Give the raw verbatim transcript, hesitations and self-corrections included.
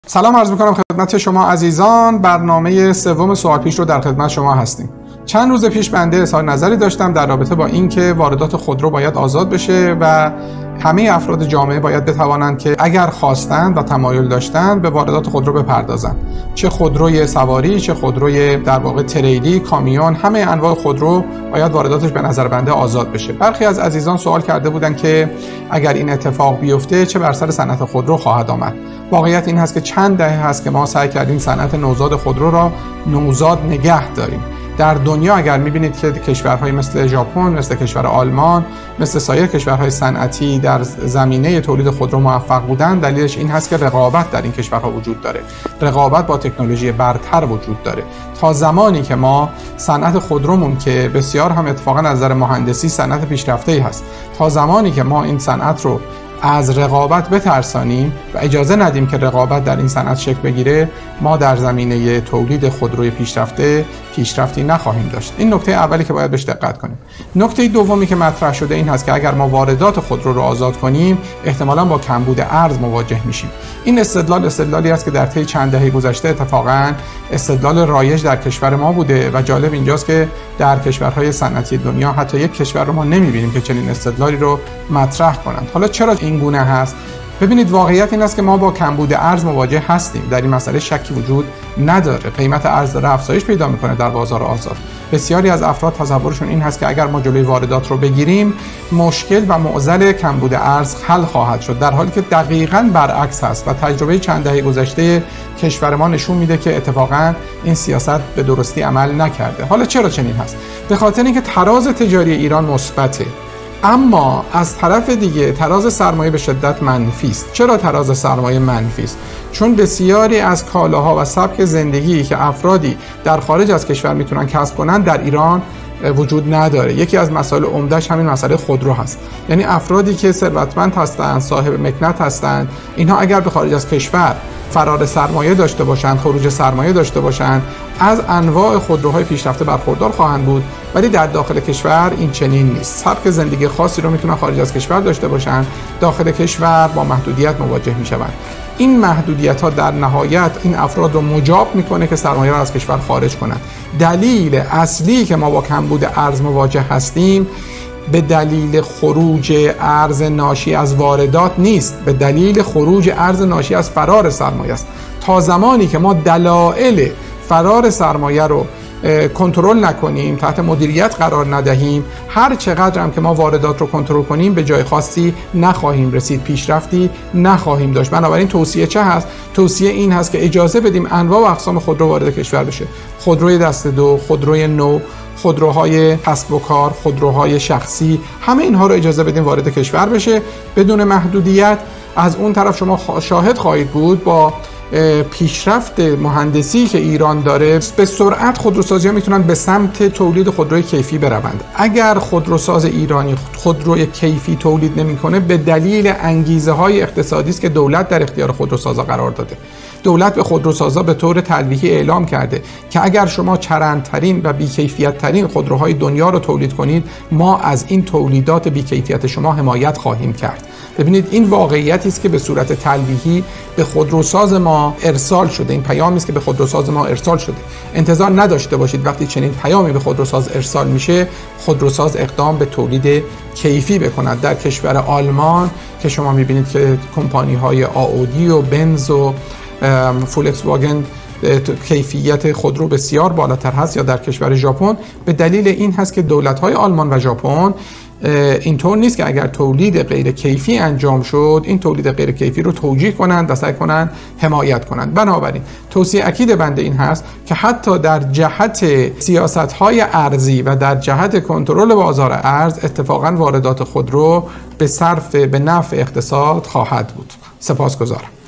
سلام عرض می‌کنم خدمت شما عزیزان. برنامه سوم سوال پیش رو در خدمت شما هستیم. چند روز پیش بنده اظهار نظری داشتم در رابطه با اینکه واردات خودرو باید آزاد بشه و همه افراد جامعه باید بتوانند که اگر خواستند و تمایل داشتند به واردات خودرو بپردازند. چه خودروی سواری، چه خودروی در واقع تریلی، کامیون، همه انواع خودرو باید وارداتش به نظر بنده آزاد بشه. برخی از عزیزان سوال کرده بودند که اگر این اتفاق بیفته چه بر سر صنعت خودرو خواهد آمد. واقعیت این هست که چند دهه هست که ما سعی کردیم صنعت نوزاد خودرو را نوزاد نگه داریم. در دنیا اگر می‌بینید که کشورهای مثل ژاپن، مثل کشور آلمان، مثل سایر کشورهای صنعتی در زمینه تولید خودرو موفق بودند، دلیلش این هست که رقابت در این کشورها وجود داره. رقابت با تکنولوژی برتر وجود داره. تا زمانی که ما صنعت خودرومون که بسیار هم اتفاقا از نظر مهندسی صنعت پیشرفته‌ای هست، تا زمانی که ما این صنعت رو از رقابت بترسانیم و اجازه ندیم که رقابت در این صنعت شکل بگیره، ما در زمینه تولید خودروی پیشرفته پیشرفتی نخواهیم داشت. این نکته اولی که باید بهش دقت کنیم. نکته دومی که مطرح شده این هست که اگر ما واردات خودرو رو آزاد کنیم، احتمالاً با کمبود ارز مواجه میشیم. این استدلال استدلالی است که در طی چند دهه گذشته اتفاقاً استدلال رایج در کشور ما بوده و جالب اینجاست که در کشورهای صنعتی دنیا حتی یک کشور رو ما نمی‌بینیم که چنین استدلالی رو مطرح کنند. حالا چرا این گونه هست؟ ببینید، واقعیت این است که ما با کمبود ارز مواجه هستیم. در این مسئله شکی وجود نداره. قیمت ارز داره افزایش پیدا میکنه در بازار آزاد. بسیاری از افراد تصورشون این هست که اگر ما جلوی واردات رو بگیریم، مشکل و معضل کمبود ارز حل خواهد شد، در حالی که دقیقاً برعکس هست و تجربه چند دهه گذشته کشور ما نشون میده که اتفاقاً این سیاست به درستی عمل نکرده. حالا چرا چنین هست؟ به خاطر اینکه تراز تجاری ایران مثبته، اما از طرف دیگه تراز سرمایه به شدت منفی است. چرا تراز سرمایه منفی است؟ چون بسیاری از کالاها و سبک زندگی که افرادی در خارج از کشور میتونن کسب کنن در ایران وجود نداره. یکی از مسائل عمده‌اش همین مسئله خودرو هست. یعنی افرادی که ثروتمند هستند، صاحب مکنت هستند، اینها اگر به خارج از کشور فرار سرمایه داشته باشند، خروج سرمایه داشته باشند، از انواع خودروهای پیشرفته برخوردار خواهند بود، ولی در داخل کشور این چنین نیست. سبک زندگی خاصی رو میتونن خارج از کشور داشته باشند، داخل کشور با محدودیت مواجه میشوند. این محدودیت ها در نهایت این افراد رو مجاب میکنه که سرمایه رو از کشور خارج کنند. دلیل اصلی که ما با کمبود ارز مواجه هستیم به دلیل خروج ارز ناشی از واردات نیست، به دلیل خروج ارز ناشی از فرار سرمایه است. تا زمانی که ما دلایل فرار سرمایه رو کنترل نکنیم، تحت مدیریت قرار ندهیم، هر چقدر هم که ما واردات رو کنترل کنیم به جای خاصی نخواهیم رسید، پیشرفتی نخواهیم داشت. بنابراین توصیه چه هست؟ توصیه این هست که اجازه بدیم انواع و اقسام خودرو وارد کشور بشه. خودروی دست دو، خودروی نو، خودروهای کسب و کار، خودروهای شخصی، همه اینها رو اجازه بدیم وارد کشور بشه بدون محدودیت. از اون طرف شما شاهد خواهید بود با پیشرفت مهندسی که ایران داره، به سرعت خودروسازی‌ها میتونن به سمت تولید خودروی کیفی بروند. اگر خودروساز ایرانی خودروی کیفی تولید نمیکنه، به دلیل انگیزه های اقتصادی است که دولت در اختیار خودروسازا قرار داده. دولت به خودروسازا به طور تلویحی اعلام کرده که اگر شما چرندترین و بیکیفیت ترین خودروهای دنیا رو تولید کنید، ما از این تولیدات بیکیفیت شما حمایت خواهیم کرد. ببینید، این واقعیتی است که به صورت تلویحی به خودروساز ما ارسال شده. این پیامی است که به خودروساز ما ارسال شده. انتظار نداشته باشید وقتی چنین پیامی به خودروساز ارسال میشه، خودروساز اقدام به تولید کیفی بکند. در کشور آلمان که شما میبینید که کمپانی های آودی و بنز و فولکس واگن کیفیت خودرو بسیار بالاتر هست، یا در کشور ژاپن، به دلیل این هست که دولت‌های آلمان و ژاپن اینطور نیست که اگر تولید غیر کیفی انجام شد، این تولید غیر کیفی رو توجیه کنند و سعی کنند حمایت کنند. بنابراین توصیه اکید بنده این هست که حتی در جهت سیاست‌های ارزی و در جهت کنترل بازار ارز، اتفاقاً واردات خودرو به صرف به نفع اقتصاد خواهد بود. سپاسگزارم.